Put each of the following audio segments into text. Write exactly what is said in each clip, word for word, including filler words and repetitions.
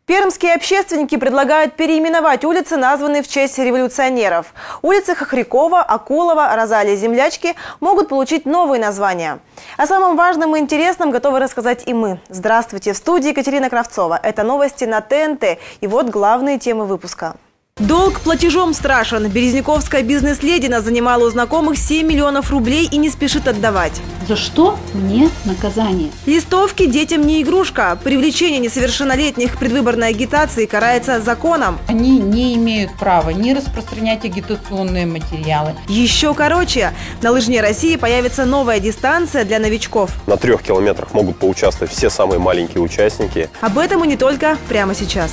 Пермские общественники предлагают переименовать улицы, названные в честь революционеров. Улицы Хохрякова, Акулова, Розалии Землячки могут получить новые названия. О самом важном и интересном готовы рассказать и мы. Здравствуйте, в студии Екатерина Кравцова. Это новости на ТНТ. И вот главные темы выпуска. Долг платежом страшен. Березняковская бизнес-леди занимала у знакомых семь миллионов рублей и не спешит отдавать. За что мне наказание? Листовки детям не игрушка. Привлечение несовершеннолетних к предвыборной агитации карается законом. Они не имеют права не распространять агитационные материалы. Еще короче. На лыжне России появится новая дистанция для новичков. На трех километрах могут поучаствовать все самые маленькие участники. Об этом и не только прямо сейчас.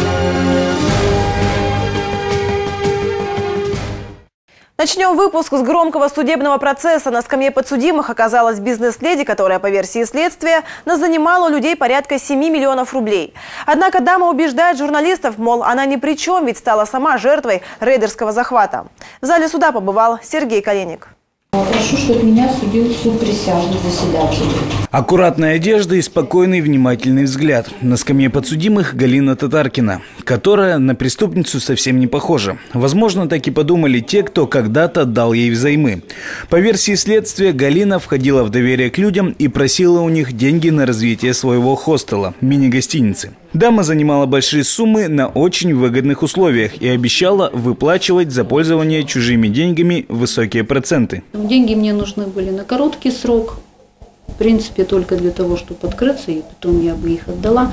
Начнем выпуск с громкого судебного процесса. На скамье подсудимых оказалась бизнес-леди, которая, по версии следствия, занимала у людей порядка семи миллионов рублей. Однако дама убеждает журналистов, мол, она ни при чем, ведь стала сама жертвой рейдерского захвата. В зале суда побывал Сергей Калиник. Прошу, чтобы меня судил суд присяжных заседателей. Аккуратная одежда и спокойный внимательный взгляд. На скамье подсудимых Галина Татаркина, которая на преступницу совсем не похожа. Возможно, так и подумали те, кто когда-то дал ей взаймы. По версии следствия, Галина входила в доверие к людям и просила у них деньги на развитие своего хостела, мини-гостиницы. Дама занимала большие суммы на очень выгодных условиях и обещала выплачивать за пользование чужими деньгами высокие проценты. Деньги мне нужны были на короткий срок. В принципе, только для того, чтобы открыться, и потом я бы их отдала.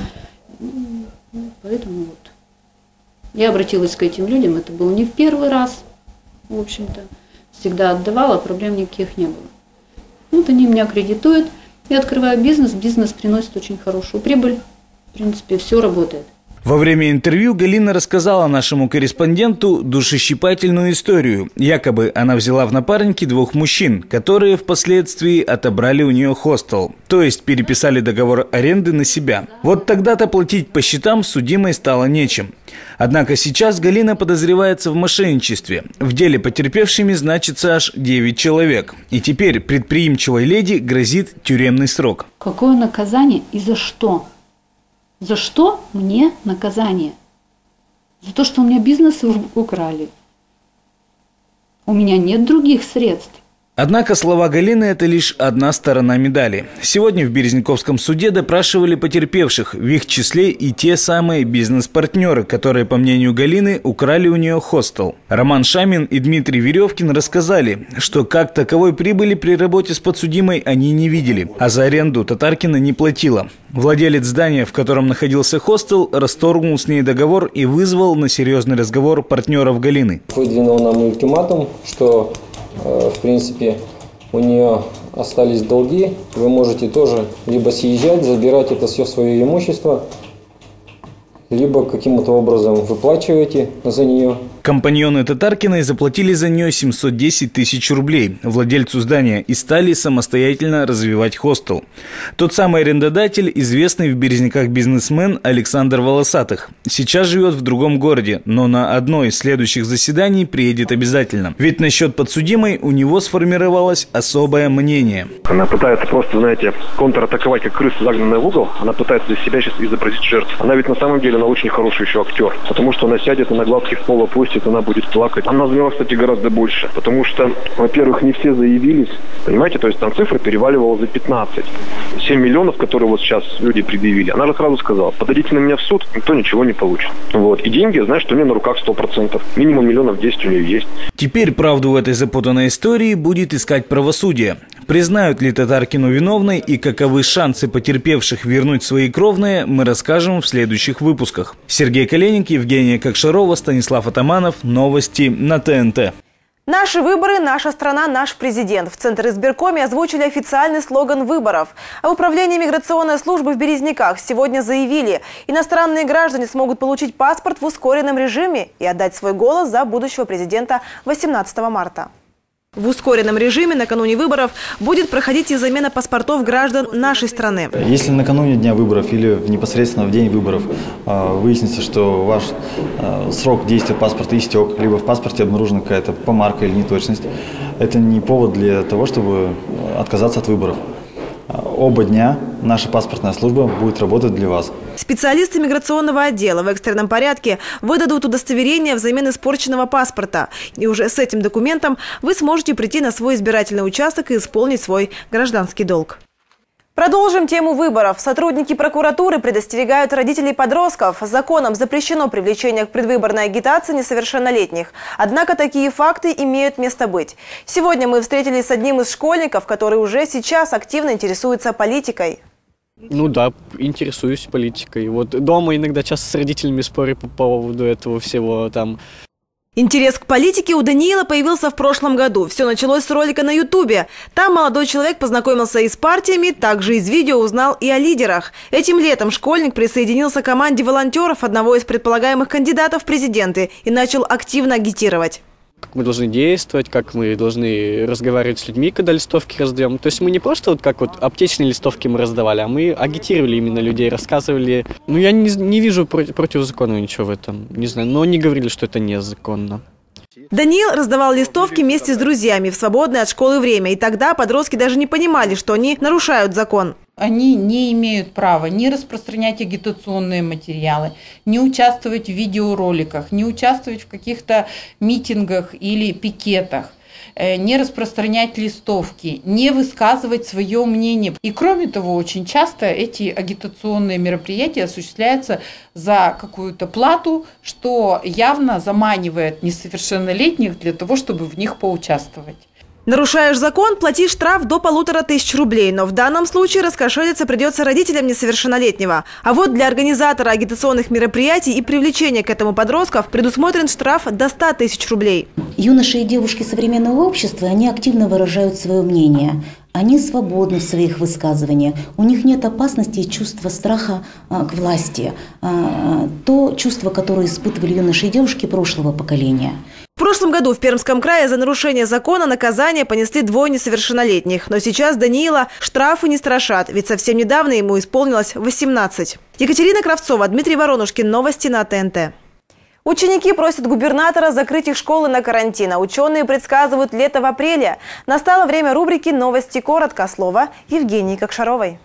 Поэтому вот. Я обратилась к этим людям, это было не в первый раз, в общем-то. Всегда отдавала, проблем никаких не было. Вот они меня кредитуют, я открываю бизнес, бизнес приносит очень хорошую прибыль. В принципе, все работает. Во время интервью Галина рассказала нашему корреспонденту душещипательную историю. Якобы она взяла в напарники двух мужчин, которые впоследствии отобрали у нее хостел. То есть переписали договор аренды на себя. Вот тогда-то платить по счетам судимой стало нечем. Однако сейчас Галина подозревается в мошенничестве. В деле потерпевшими значится аж девять человек. И теперь предприимчивой леди грозит тюремный срок. Какое наказание и за что? За что мне наказание? За то, что у меня бизнес украли. У меня нет других средств. Однако слова Галины – это лишь одна сторона медали. Сегодня в Березняковском суде допрашивали потерпевших, в их числе и те самые бизнес-партнеры, которые, по мнению Галины, украли у нее хостел. Роман Шамин и Дмитрий Веревкин рассказали, что как таковой прибыли при работе с подсудимой они не видели, а за аренду Татаркина не платила. Владелец здания, в котором находился хостел, расторгнул с ней договор и вызвал на серьезный разговор партнеров Галины. Выдвинул нам ультиматум, что в принципе, у нее остались долги, вы можете тоже либо съезжать, забирать это все свое имущество, либо каким-то образом выплачиваете за нее. Компаньоны Татаркиной заплатили за нее семьсот десять тысяч рублей владельцу здания и стали самостоятельно развивать хостел. Тот самый арендодатель, известный в Березняках бизнесмен Александр Волосатых. Сейчас живет в другом городе, но на одно из следующих заседаний приедет обязательно. Ведь насчет подсудимой у него сформировалось особое мнение. Она пытается просто, знаете, контратаковать, как крыса, загнанная в угол. Она пытается для себя сейчас изобразить жертву. Она ведь на самом деле она очень хороший еще актер, потому что она сядет, она гладкий в пол опустит, она будет плакать. Она заняла, кстати, гораздо больше, потому что, во-первых, не все заявились, понимаете, то есть там цифра переваливала за пятнадцать. семь миллионов, которые вот сейчас люди предъявили, она сразу сказала, подадите на меня в суд, никто ничего не получит. Вот. И деньги, знаешь, что у нее на руках сто процентов. Минимум миллионов десять у нее есть. Теперь правду в этой запутанной истории будет искать правосудие. Признают ли Татаркину виновной и каковы шансы потерпевших вернуть свои кровные, мы расскажем в следующих выпусках. Сергей Калиник, Евгения Кокшарова, Станислав Атаманов. Новости на ТНТ. Наши выборы, наша страна, наш президент. В Центре избиркоме озвучили официальный слоган выборов. А в Управлении миграционной службы в Березняках сегодня заявили, иностранные граждане смогут получить паспорт в ускоренном режиме и отдать свой голос за будущего президента восемнадцатого марта. В ускоренном режиме накануне выборов будет проходить и замена паспортов граждан нашей страны. Если накануне дня выборов или непосредственно в день выборов выяснится, что ваш срок действия паспорта истек, либо в паспорте обнаружена какая-то помарка или неточность, это не повод для того, чтобы отказаться от выборов. оба дня наша паспортная служба будет работать для вас. Специалисты миграционного отдела в экстренном порядке выдадут удостоверение взамен испорченного паспорта. И уже с этим документом вы сможете прийти на свой избирательный участок и исполнить свой гражданский долг. Продолжим тему выборов. Сотрудники прокуратуры предостерегают родителей подростков. Законом запрещено привлечение к предвыборной агитации несовершеннолетних. Однако такие факты имеют место быть. Сегодня мы встретились с одним из школьников, который уже сейчас активно интересуется политикой. Ну да, интересуюсь политикой. Вот дома иногда часто с родителями спорю по поводу этого всего там. Интерес к политике у Даниила появился в прошлом году. Все началось с ролика на ютубе. Там молодой человек познакомился и с партиями, также из видео узнал и о лидерах. Этим летом школьник присоединился к команде волонтеров одного из предполагаемых кандидатов в президенты и начал активно агитировать. Как мы должны действовать, как мы должны разговаривать с людьми, когда листовки раздаем. То есть мы не просто вот как вот аптечные листовки мы раздавали, а мы агитировали именно людей, рассказывали. Ну я не, не вижу против, противозаконного ничего в этом, не знаю, но они говорили, что это незаконно. Даниил раздавал листовки вместе с друзьями в свободное от школы время. И тогда подростки даже не понимали, что они нарушают закон. Они не имеют права не распространять агитационные материалы, не участвовать в видеороликах, не участвовать в каких-то митингах или пикетах, не распространять листовки, не высказывать свое мнение. И кроме того, очень часто эти агитационные мероприятия осуществляются за какую-то плату, что явно заманивает несовершеннолетних для того, чтобы в них поучаствовать. Нарушаешь закон, плати штраф до полутора тысяч рублей. Но в данном случае раскошелиться придется родителям несовершеннолетнего. А вот для организатора агитационных мероприятий и привлечения к этому подростков предусмотрен штраф до ста тысяч рублей. Юноши и девушки современного общества, они активно выражают свое мнение. Они свободны в своих высказываниях. У них нет опасности и чувства страха а, к власти. А, то чувство, которое испытывали юноши и девушки прошлого поколения. В прошлом году в Пермском крае за нарушение закона наказание понесли двое несовершеннолетних. Но сейчас Даниила штрафы не страшат, ведь совсем недавно ему исполнилось восемнадцать. Екатерина Кравцова, Дмитрий Воронушкин. Новости на ТНТ. Ученики просят губернатора закрыть их школы на карантин. А ученые предсказывают лето в апреле. Настало время рубрики «Новости коротко». Слово Евгении Кокшаровой.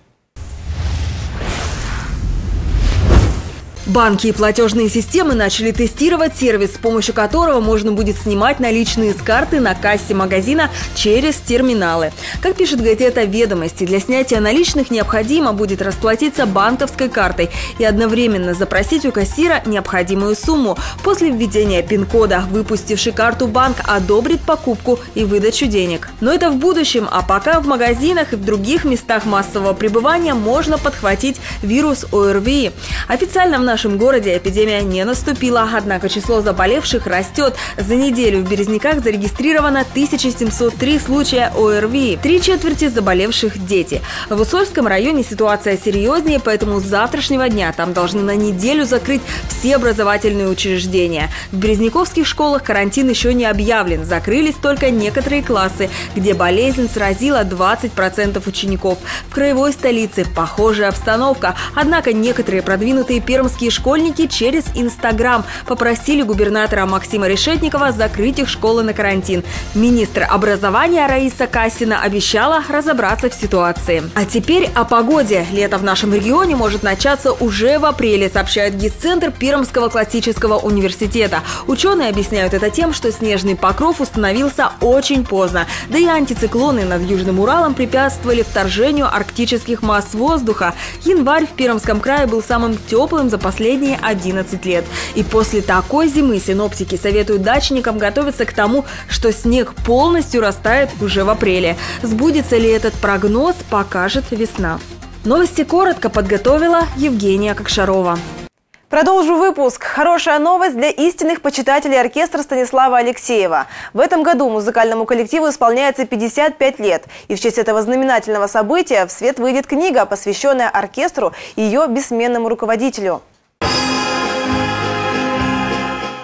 Банки и платежные системы начали тестировать сервис, с помощью которого можно будет снимать наличные с карты на кассе магазина через терминалы. Как пишет газета «Ведомости», для снятия наличных необходимо будет расплатиться банковской картой и одновременно запросить у кассира необходимую сумму. После введения пин-кода выпустивший карту банк одобрит покупку и выдачу денег. Но это в будущем, а пока в магазинах и в других местах массового пребывания можно подхватить вирус ОРВИ. Официально в В нашем городе эпидемия не наступила, однако число заболевших растет. За неделю в Березниках зарегистрировано тысяча семьсот три случая ОРВИ. Три четверти заболевших – дети. В Усольском районе ситуация серьезнее, поэтому с завтрашнего дня там должны на неделю закрыть все образовательные учреждения. В березниковских школах карантин еще не объявлен. Закрылись только некоторые классы, где болезнь сразила двадцать процентов учеников. В краевой столице похожая обстановка. Однако некоторые продвинутые пермские школьники через Инстаграм попросили губернатора Максима Решетникова закрыть их школы на карантин. Министр образования Раиса Кассина обещала разобраться в ситуации. А теперь о погоде. Лето в нашем регионе может начаться уже в апреле, сообщает гисцентр Пермского классического университета. Ученые объясняют это тем, что снежный покров установился очень поздно. Да и антициклоны над Южным Уралом препятствовали вторжению арктических масс воздуха. Январь в Пермском крае был самым теплым за последние одиннадцать лет. И после такой зимы синоптики советуют дачникам готовиться к тому, что снег полностью растает уже в апреле. Сбудется ли этот прогноз, покажет весна. Новости коротко подготовила Евгения Кокшарова. Продолжу выпуск. Хорошая новость для истинных почитателей оркестра Станислава Алексеева. В этом году музыкальному коллективу исполняется пятьдесят пять лет. И в честь этого знаменательного события в свет выйдет книга, посвященная оркестру и ее бессменному руководителю.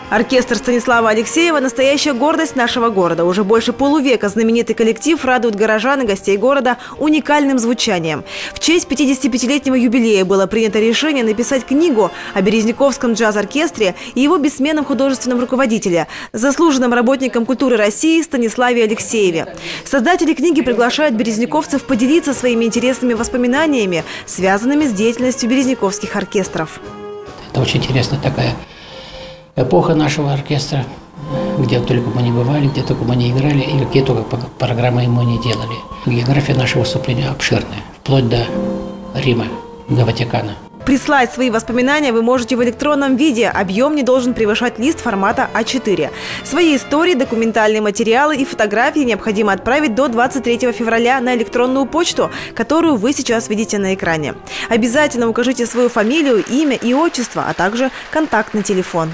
Оркестр Станислава Алексеева – настоящая гордость нашего города. Уже больше полувека знаменитый коллектив радует горожан и гостей города уникальным звучанием. В честь пятидесятипятилетнего юбилея было принято решение написать книгу о Березняковском джаз-оркестре и его бессменном художественном руководителе, заслуженном работником культуры России Станиславе Алексееве. Создатели книги приглашают березняковцев поделиться своими интересными воспоминаниями, связанными с деятельностью березняковских оркестров. Это очень интересная такая эпоха нашего оркестра, где только мы не бывали, где только мы не играли и какие только программы мы не делали. География нашего выступления обширная, вплоть до Рима, до Ватикана. Прислать свои воспоминания вы можете в электронном виде. Объем не должен превышать лист формата а четыре. Свои истории, документальные материалы и фотографии необходимо отправить до двадцать третьего февраля на электронную почту, которую вы сейчас видите на экране. Обязательно укажите свою фамилию, имя и отчество, а также контактный телефон.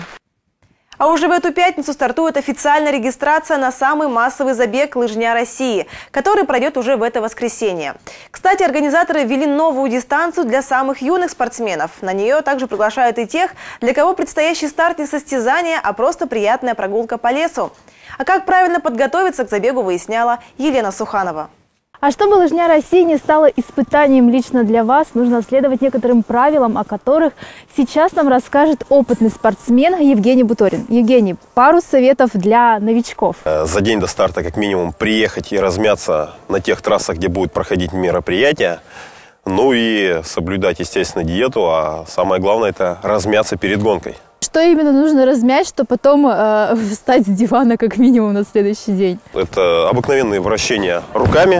А уже в эту пятницу стартует официальная регистрация на самый массовый забег «Лыжня России», который пройдет уже в это воскресенье. Кстати, организаторы ввели новую дистанцию для самых юных спортсменов. На нее также приглашают и тех, для кого предстоящий старт не состязание, а просто приятная прогулка по лесу. А как правильно подготовиться к забегу, выясняла Елена Суханова. А чтобы «Лыжня России» не стала испытанием лично для вас, нужно следовать некоторым правилам, о которых сейчас нам расскажет опытный спортсмен Евгений Буторин. Евгений, пару советов для новичков. За день до старта как минимум приехать и размяться на тех трассах, где будут проходить мероприятия. Ну и соблюдать, естественно, диету, а самое главное – это размяться перед гонкой. Что именно нужно размять, чтобы потом э, встать с дивана как минимум на следующий день? Это обыкновенные вращения руками.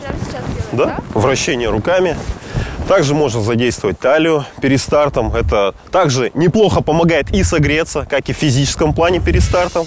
Да? Да? Вращение руками. Также можно задействовать талию перед стартом. Это также неплохо помогает и согреться, как и в физическом плане перед стартом.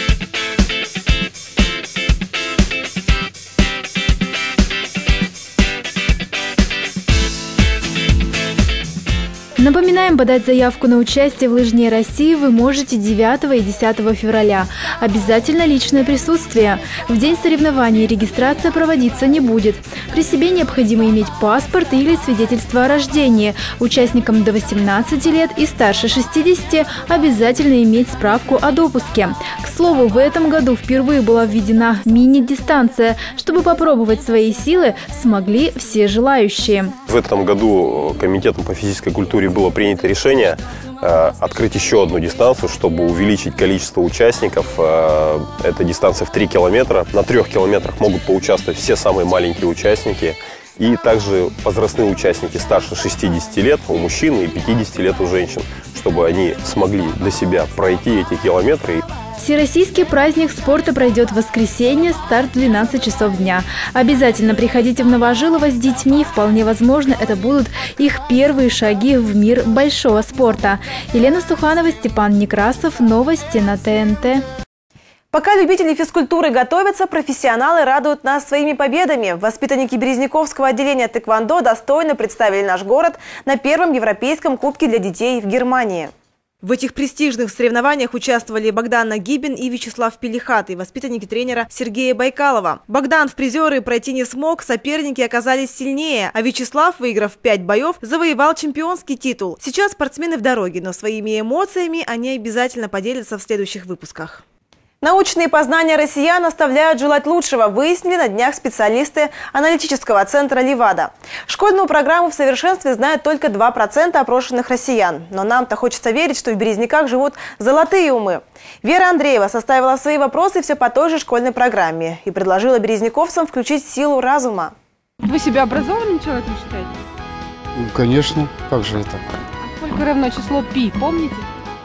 Напоминаем, подать заявку на участие в «Лыжне России» вы можете девятого и десятого февраля. Обязательно личное присутствие. В день соревнований регистрация проводиться не будет. При себе необходимо иметь паспорт или свидетельство о рождении. Участникам до восемнадцати лет и старше шестидесяти обязательно иметь справку о допуске. К слову, в этом году впервые была введена мини-дистанция. Чтобы попробовать свои силы, смогли все желающие. В этом году Комитетом по физической культуре было принято решение э, открыть еще одну дистанцию, чтобы увеличить количество участников. Э, это дистанция в три километра. На трех километрах могут поучаствовать все самые маленькие участники. И также возрастные участники старше шестидесяти лет у мужчин и пятидесяти лет у женщин, чтобы они смогли для себя пройти эти километры. Всероссийский праздник спорта пройдет в воскресенье, старт в двенадцать часов дня. Обязательно приходите в Новожилово с детьми, вполне возможно, это будут их первые шаги в мир большого спорта. Елена Суханова, Степан Некрасов, новости на ТНТ. Пока любители физкультуры готовятся, профессионалы радуют нас своими победами. Воспитанники Березняковского отделения тэквондо достойно представили наш город на первом европейском кубке для детей в Германии. В этих престижных соревнованиях участвовали Богдан Нагибин и Вячеслав Пелихатый, воспитанники тренера Сергея Байкалова. Богдан в призеры пройти не смог, соперники оказались сильнее, а Вячеслав, выиграв пять боев, завоевал чемпионский титул. Сейчас спортсмены в дороге, но своими эмоциями они обязательно поделятся в следующих выпусках. Научные познания россиян оставляют желать лучшего, выяснили на днях специалисты аналитического центра «Левада». Школьную программу в совершенстве знают только два процента опрошенных россиян. Но нам-то хочется верить, что в Березняках живут золотые умы. Вера Андреева составила свои вопросы все по той же школьной программе и предложила березняковцам включить силу разума. Вы себя образованным человеком считаете? Ну, конечно. Как же это? А сколько равно число пи, помните?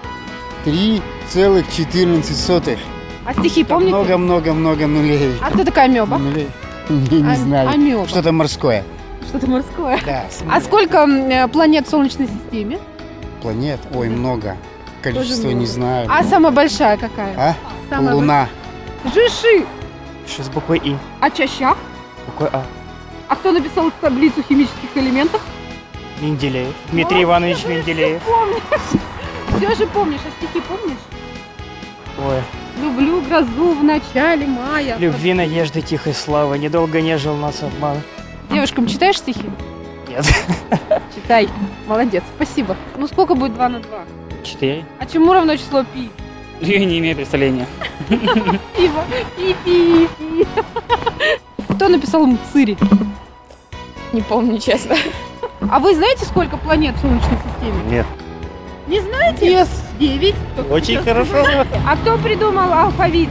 три целых четырнадцать сотых. А стихи помните? Много-много-много нулей. А кто такая амеба? Нулей? Не, не а, знаю. Амеба. Что-то морское. Что-то морское? Да. А сколько планет в Солнечной системе? Планет? Ой, много. Количество не знаю. А самая большая какая? А? Самая Луна. Большая. Жиши. Что с буквой И? А чащах? Буквой А. А кто написал таблицу химических элементов? Менделеев. Дмитрий О, Иванович Менделеев. Помнишь? Все же помнишь, а стихи помнишь? Ой. Люблю грозу в начале мая. Любви, надежды, тихой славы. Недолго не жил нас обман. Девушкам читаешь стихи? Нет. Читай. Молодец, спасибо. Ну сколько будет два на два? четыре. А чему равно число пи? Я не имею представления. Пиво. Пи-пи-пи. Кто написал Мцири? Не помню, честно. А вы знаете, сколько планет в Солнечной системе? Нет. Не знаете? Yes. Девять. Очень хорошо. А кто придумал алфавит?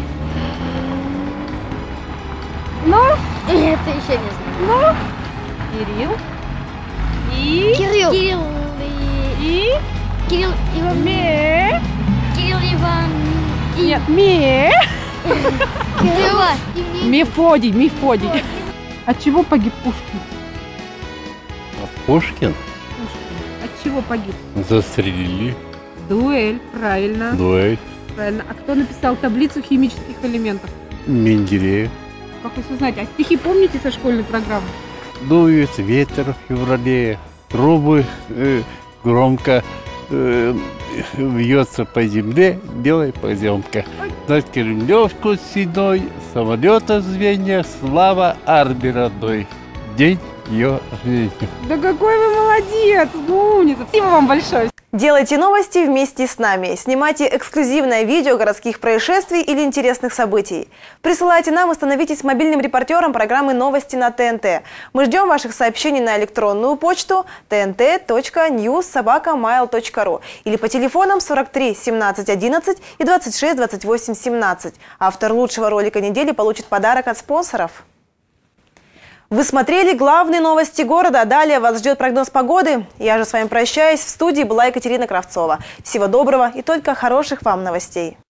Ну? Это еще не знаю. Ну? Кирилл. И... Кирилл. Кирилл. И... Кирилл Иван. Ме. Кирилл Иван. Нет, Ме. Кирилл. Мефодий, Мефодий. От чего погиб Пушкин? Пушкин? От чего погиб? Застрелили. Дуэль, правильно. Дуэль. Правильно. А кто написал таблицу химических элементов? Менделеев. Как вы все знаете? А стихи помните со школьной программы? Дует ветер в феврале, трубы э, громко э, вьется по земле белая поземка. Над Кремлевку стеной самолета звенья, слава армии родной. День ее рождения. Да какой вы молодец! Ну, умница! Спасибо вам большое! Делайте новости вместе с нами. Снимайте эксклюзивное видео городских происшествий или интересных событий. Присылайте нам и становитесь мобильным репортером программы «Новости» на ТНТ. Мы ждем ваших сообщений на электронную почту тэ эн тэ точка ньюс собака майл точка ру или по телефонам сорок три семнадцать одиннадцать и двадцать шесть двадцать восемь семнадцать. Автор лучшего ролика недели получит подарок от спонсоров. Вы смотрели главные новости города. Далее вас ждет прогноз погоды. Я же с вами прощаюсь. В студии была Екатерина Кравцова. Всего доброго и только хороших вам новостей.